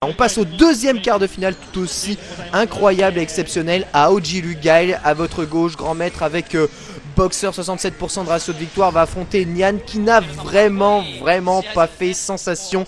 On passe au deuxième quart de finale tout aussi incroyable et exceptionnel. Aoji Lugail à votre gauche, grand maître avec Boxer, 67% de ratio de victoire, va affronter Nian qui n'a vraiment pas fait sensation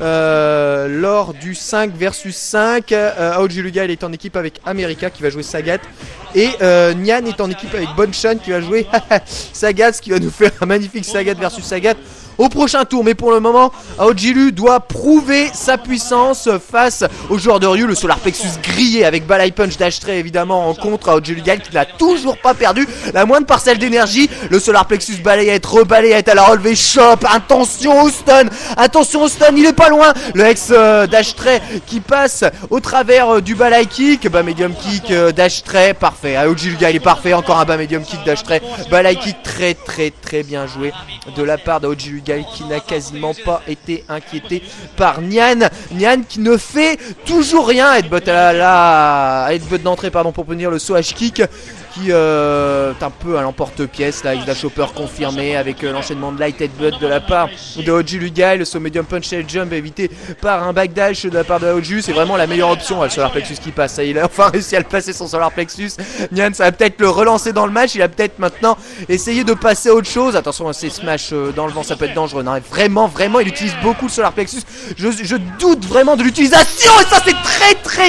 lors du 5 versus 5. Aoji Lugail est en équipe avec America qui va jouer Sagat. Et Nian est en équipe avec Bonchan qui va jouer Sagat, ce qui va nous faire un magnifique Sagat versus Sagat au prochain tour. Mais pour le moment, Aojilu doit prouver sa puissance face au joueur de Ryu. Le Solar Plexus grillé avec Balai Punch d'Ashtray évidemment en contre. Aojilu Lugail qui n'a toujours pas perdu la moindre parcelle d'énergie. Le Solar Plexus balayette, rebalayette à la relevée chop. Attention au stun, il est pas loin. Le ex d'Ashtray qui passe au travers du Balai Kick. Bas medium kick d'Ashtray, parfait. Aojilu Lugail est parfait, encore un bas medium kick d'Ashtray. Balai Kick très bien joué de la part d'Aojilu Lugail qui n'a quasiment pas été inquiété par Nian. Nian qui ne fait toujours rien. Headbutt headbutt d'entrée pardon pour punir le saut H-Kick qui est un peu à l'emporte-pièce là, avec la chopper confirmé avec l'enchaînement de light headbutt de la part de Aoji Lugail. Le saut medium punch tail jump évité par un backdash de la part de Aoji. C'est vraiment la meilleure option. Le solar plexus qui passe, ça, il a enfin réussi à le passer son solar plexus. Nian, ça va peut-être le relancer dans le match. Il a peut-être maintenant essayé de passer à autre chose. Attention à ces smash dans le vent, ça peut être dangereux. Non, vraiment il utilise beaucoup le solar plexus. Je doute vraiment de l'utilisation et ça c'est très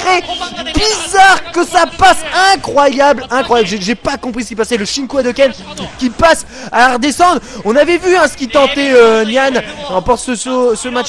bizarre que ça passe. Incroyable. J'ai pas compris ce qui passait. Le Shinku Hadoken qui passe à redescendre. On avait vu ce qui tentait Nian. On remporte ce match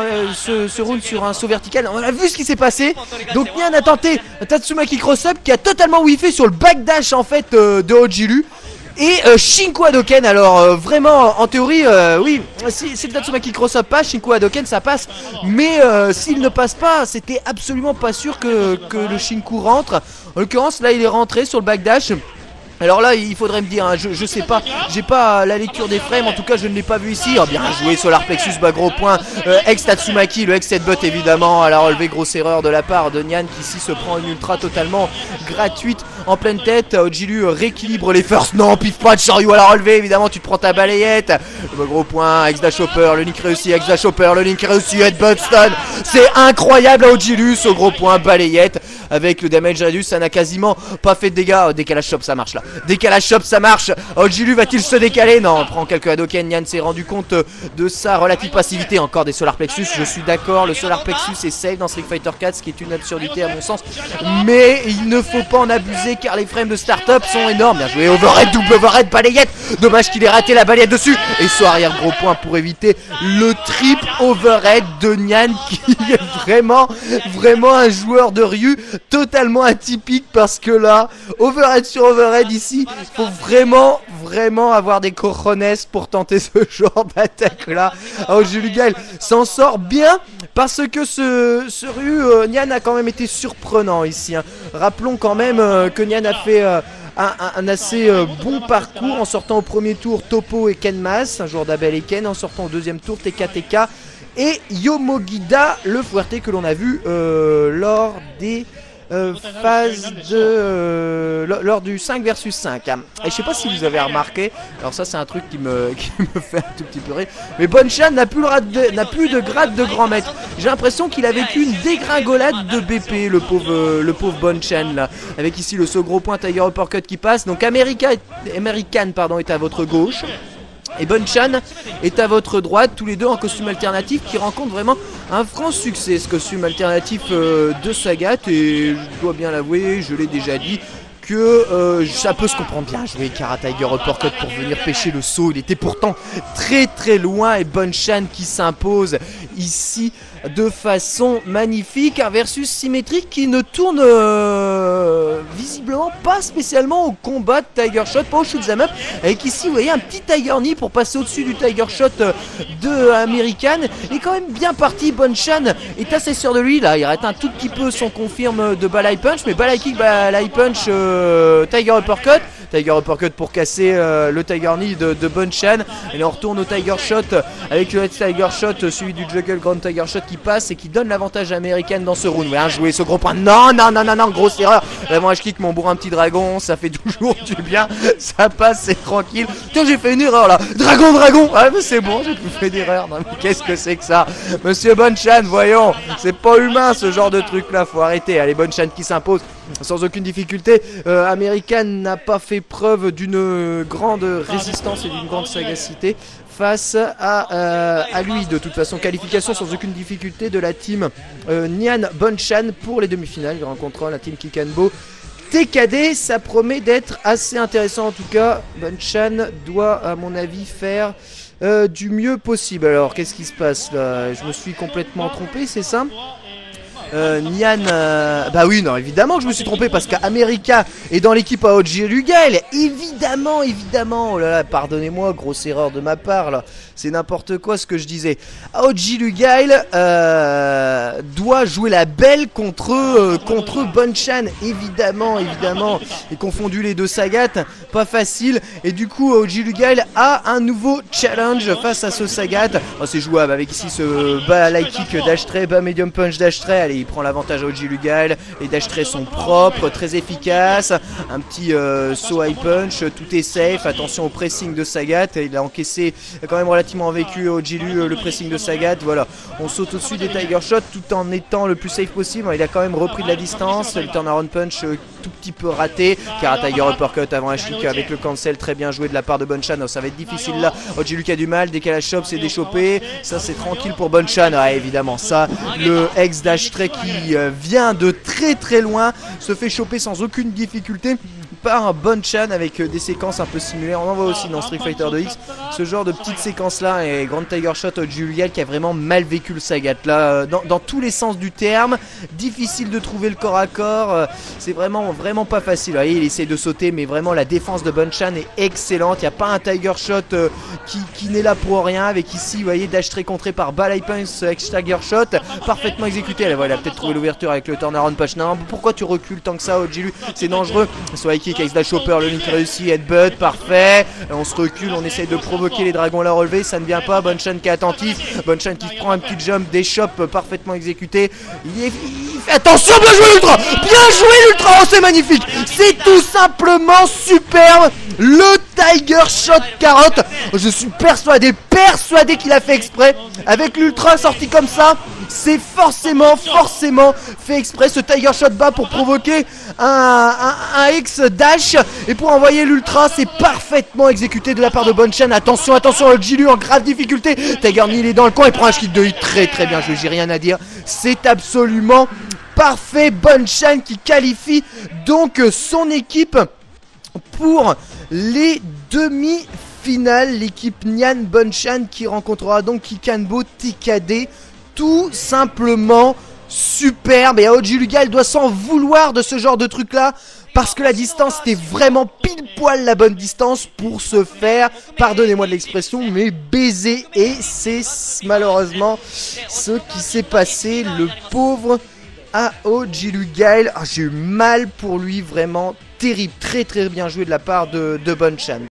ce round sur un saut vertical. On a vu ce qui s'est passé. Donc Nian a tenté un Tatsumaki cross-up qui a totalement whiffé sur le backdash en fait de Aojilu. Et Shinku Hadoken, alors vraiment en théorie oui, si le Tatsumaki cross-up passe, Shinku Hadoken ça passe. Mais s'il ne passe pas, c'était absolument pas sûr que le Shinku rentre. En l'occurrence là il est rentré sur le backdash. Alors là il faudrait me dire, hein, je sais pas, j'ai pas la lecture des frames, en tout cas je ne l'ai pas vu ici. Oh, bien joué Solar Plexus, bas gros point, ex Tatsumaki, le ex headbutt évidemment à la relevée, grosse erreur de la part de Nian qui ici se prend une ultra totalement gratuite en pleine tête. Aojilu rééquilibre les first, non pif pas de Shoryu à la relevée évidemment, tu te prends ta balayette. Le bas gros point, ex dash hopper, le link réussi, ex dash hopper, le link réussi, headbutt stun. C'est incroyable Aojilu, ce gros point balayette. Avec le damage réduit, ça n'a quasiment pas fait de dégâts. Oh, décalage shop, ça marche là. Décalage shop, ça marche. Aojilu va-t-il se décaler? Non, on prend quelques Hadoken. Nian s'est rendu compte de sa relative passivité. Encore des Solar Plexus, je suis d'accord. Le Solar Plexus est safe dans Street Fighter 4, ce qui est une absurdité à mon sens. Mais il ne faut pas en abuser car les frames de start-up sont énormes. Bien joué, overhead, double overhead, balayette. Dommage qu'il ait raté la balayette dessus. Et saut arrière, gros point pour éviter le triple overhead de Nian qui est vraiment un joueur de Ryu totalement atypique parce que là, overhead sur overhead ici, il faut vraiment avoir des cojones pour tenter ce genre d'attaque là. Aoji Lugail s'en sort bien parce que ce Ryu, Nian a quand même été surprenant ici. Hein. Rappelons quand même que Nian a fait un assez bon parcours en sortant au premier tour Topo et Kenmas, un joueur d'Abel et Ken, en sortant au deuxième tour TK et Yomogida, le Fuerte que l'on a vu lors des phase de lors du 5 versus 5 hein. Et je sais pas si vous avez remarqué, alors ça c'est un truc qui me fait un tout petit peu rire, mais Bonchan n'a plus de grade de grand maître. J'ai l'impression qu'il a vécu une dégringolade de BP, le pauvre Bonchan là, avec ici le saut gros point Tiger Uppercut qui passe. Donc American est à votre gauche et Bonchan est à votre droite, tous les deux en costume alternatif qui rencontre vraiment un franc succès, ce costume alternatif de Sagat. Et je dois bien l'avouer, je l'ai déjà dit, que ça peut se comprendre. Bien joué Kara Tiger Uppercut pour venir pêcher le saut. Il était pourtant très loin et Bonchan qui s'impose ici de façon magnifique. Un versus symétrique qui ne tourne visiblement pas spécialement au combat de Tiger Shot, pas au shoot'em up, avec ici vous voyez un petit Tiger Knee pour passer au-dessus du Tiger Shot de American. Il est quand même bien parti. Bonchan est assez sûr de lui là, il arrête un tout petit peu son confirme de Balai Punch, mais Balai Kick, Balai Punch, Tiger Uppercut, Tiger Uppercut pour casser le Tiger Knee de Bonchan. Et on retourne au Tiger Shot avec le Tiger Shot suivi du Juggle Grand Tiger Shot qui passe et qui donne l'avantage américain dans ce round. Bien joué ce gros point. Non, non, non, non, non, grosse erreur. Vraiment, je kick mon bourrin petit dragon, ça fait toujours du bien. Ça passe, c'est tranquille. Tiens, j'ai fait une erreur là. Dragon, dragon. Ah, mais c'est bon, j'ai plus fait d'erreur. Non, mais qu'est-ce que c'est que ça? Monsieur Bonchan, voyons. C'est pas humain ce genre de truc là, faut arrêter. Allez, Bonchan qui s'impose sans aucune difficulté. American n'a pas fait preuve d'une grande résistance et d'une grande sagacité face à lui. De toute façon, qualification sans aucune difficulté de la team Nian Bonchan pour les demi-finales. Il rencontrera la team Kikanbo TKD. Ça promet d'être assez intéressant en tout cas. Bonchan doit à mon avis faire du mieux possible. Alors qu'est-ce qui se passe là? Je me suis complètement trompé, c'est ça? Nian, bah oui, non, évidemment que je me suis trompé parce qu'America est dans l'équipe à Aoji Lugail. Évidemment, évidemment. Oh là là, pardonnez-moi, grosse erreur de ma part là. C'est n'importe quoi ce que je disais. Aoji Lugail doit jouer la belle contre Bonchan. Évidemment, évidemment. Et confondu les deux Sagat, pas facile. Et du coup, Aoji Lugail a un nouveau challenge face à ce Sagat. Oh, c'est jouable avec ici ce bas light kick dash tray, bas medium punch dash tray. Allez, il prend l'avantage à Aoji Lugail. Les dash trays sont propres, très efficaces. Un petit saut high punch, tout est safe. Attention au pressing de Sagat. Il a encaissé quand même relativement vécu Aoji le pressing de Sagat. Voilà, on saute au-dessus des Tiger Shots tout en étant le plus safe possible. Il a quand même repris de la distance. Le turnaround punch tout petit peu raté, car un Tiger Uppercut avant un chic avec le cancel très bien joué de la part de Bonchan. Ça va être difficile là. Aoji Luke a du mal, dès qu'elle a chop c'est déchopé. Ça c'est tranquille pour Bonchan. Ah, évidemment ça, le ex dash tray qui vient de très très loin se fait choper sans aucune difficulté par Bonchan avec des séquences un peu similaires. On en voit aussi dans Street Fighter 2X ce genre de petites séquences là. Et Grand Tiger Shot Aoji Lugail qui a vraiment mal vécu le Sagat là, dans tous les sens du terme. Difficile de trouver le corps à corps, c'est vraiment pas facile. Vous voyez, il essaie de sauter mais vraiment la défense de Bonchan est excellente. Il n'y a pas un Tiger Shot qui n'est là pour rien. Avec ici vous voyez dash tray contré par Balai Punch ex Tiger Shot parfaitement exécuté. Elle a peut-être trouvé l'ouverture avec le turnaround punch. Non, pourquoi tu recules tant que ça Aoji Lugail? C'est dangereux. Soit kick avec dash hopper, le link réussi, headbutt, parfait. On se recule, on essaye de provoquer les dragons à la relever, ça ne vient pas. Bonchan qui est attentif, Bonchan qui prend un petit jump, des chops parfaitement exécuté. Il fait attention, bien joué l'ultra, bien joué l'ultra, oh c'est magnifique, c'est tout simplement superbe. Le Tiger Shot carotte, je suis persuadé qu'il a fait exprès. Avec l'ultra sorti comme ça, c'est forcément fait exprès. Ce Tiger Shot bas pour provoquer un X dash et pour envoyer l'ultra, c'est parfaitement exécuté de la part de Bonchan. Attention, Aoji Lugail en grave difficulté. Tiger Knee il est dans le coin, il prend un kick de hit très bien joué, j'ai rien à dire. C'est absolument parfait. Bonchan qui qualifie donc son équipe pour les demi-finales. L'équipe Nian Bonchan qui rencontrera donc Kikanbo TKD. Tout simplement superbe. Et Aoji Lugail doit s'en vouloir de ce genre de truc là, parce que la distance était vraiment pile poil la bonne distance pour se faire, pardonnez-moi de l'expression, mais baiser. Et c'est malheureusement ce qui s'est passé. Le pauvre Aoji Lugail, j'ai eu mal pour lui, vraiment terrible. Très bien joué de la part de Bonchan.